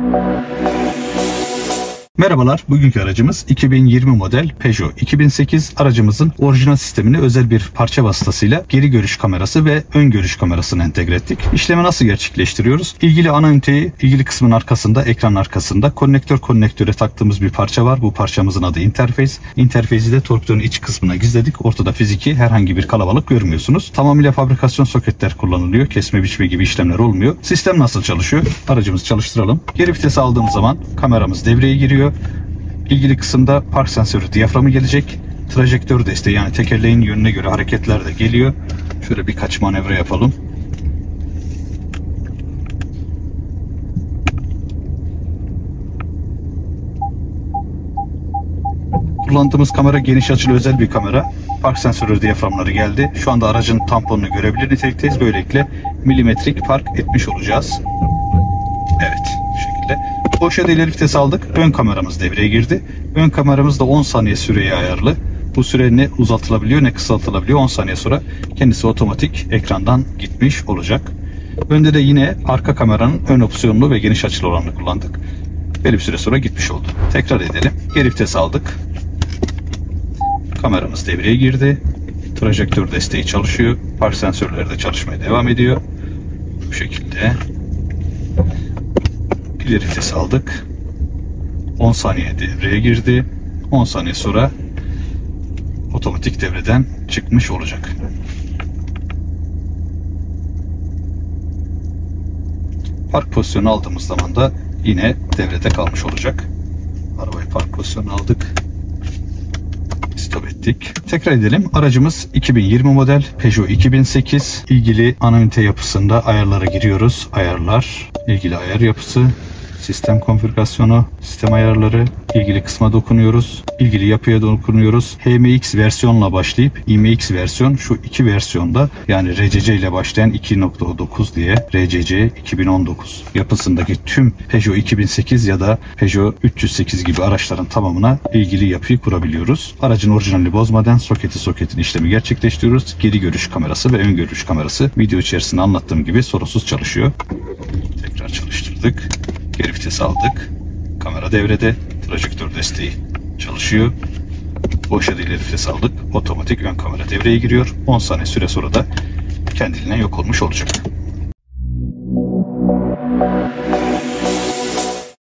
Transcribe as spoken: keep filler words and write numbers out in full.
Merhabalar, bugünkü aracımız iki bin yirmi model Peugeot iki bin sekiz. Aracımızın orijinal sistemine özel bir parça vasıtasıyla geri görüş kamerası ve ön görüş kamerasını entegre ettik. İşlemi nasıl gerçekleştiriyoruz? İlgili ana üniteyi ilgili kısmın arkasında, ekran arkasında konnektör konnektöre taktığımız bir parça var. Bu parçamızın adı interface. Interface'i de torpidonun iç kısmına gizledik. Ortada fiziki herhangi bir kalabalık görmüyorsunuz. Tamamıyla fabrikasyon soketler kullanılıyor. Kesme biçme gibi işlemler olmuyor. Sistem nasıl çalışıyor? Aracımızı çalıştıralım. Geri vitesi aldığımız zaman kameramız devreye giriyor. İlgili kısımda park sensörü diyaframı gelecek. Trajektör desteği, yani tekerleğin yönüne göre hareketler de geliyor. Şöyle birkaç manevra yapalım. Kullandığımız kamera geniş açılı özel bir kamera. Park sensörü diyaframları geldi. Şu anda aracın tamponunu görebilir nitelikteyiz. Böylelikle milimetrik park etmiş olacağız. Evet, bu şekilde. Boşa ileri vites aldık. Ön kameramız devreye girdi. Ön kameramız da on saniye süreye ayarlı. Bu süre ne uzatılabiliyor ne kısaltılabiliyor. on saniye sonra kendisi otomatik ekrandan gitmiş olacak. Önde de yine arka kameranın ön opsiyonlu ve geniş açılı olanını kullandık. Belli bir süre sonra gitmiş oldu. Tekrar edelim. Geri vites aldık. Kameramız devreye girdi. Trajektör desteği çalışıyor. Park sensörleri de çalışmaya devam ediyor. Bu şekilde. İleri vites aldık. on saniye devreye girdi. on saniye sonra otomatik devreden çıkmış olacak. Park pozisyonu aldığımız zaman da yine devrede kalmış olacak. Arabayı park pozisyonu aldık. Stop ettik. Tekrar edelim. Aracımız iki bin yirmi model Peugeot iki bin sekiz. İlgili ana ünite yapısında ayarlara giriyoruz. Ayarlar, ilgili ayar yapısı, sistem konfigürasyonu, sistem ayarları, ilgili kısma dokunuyoruz. İlgili yapıya dokunuyoruz. H M X versiyonla başlayıp I M X versiyon, şu iki versiyonda, yani R C C ile başlayan iki nokta dokuz diye R C C iki bin on dokuz yapısındaki tüm Peugeot iki bin sekiz ya da Peugeot üç yüz sekiz gibi araçların tamamına ilgili yapıyı kurabiliyoruz. Aracın orijinalini bozmadan soketi soketin işlemi gerçekleştiriyoruz. Geri görüş kamerası ve ön görüş kamerası video içerisinde anlattığım gibi sorunsuz çalışıyor. Tekrar çalıştırdık. Geri vites aldık. Kamera devrede. Trajektör desteği çalışıyor. Boşa ileri vites aldık. Otomatik ön kamera devreye giriyor. on saniye süre sonra da kendiliğinden yok olmuş olacak.